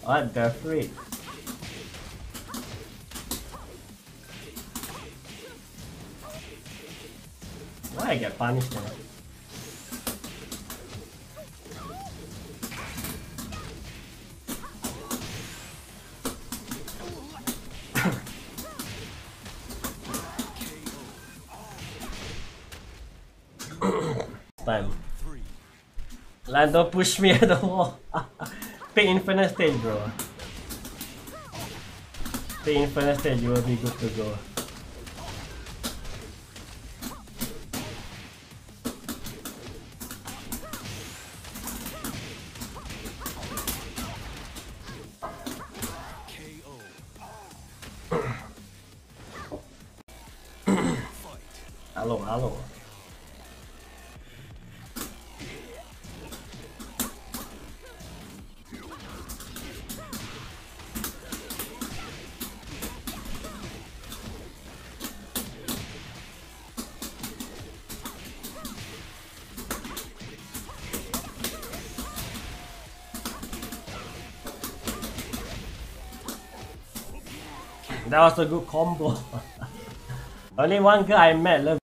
What the freak? Why I get punished now? Time. Lando, push me at the wall. Pick infinite stage, bro. Pick infinite stage, you will be good to go. Hello, hello. That was a good combo. Only one girl I met loved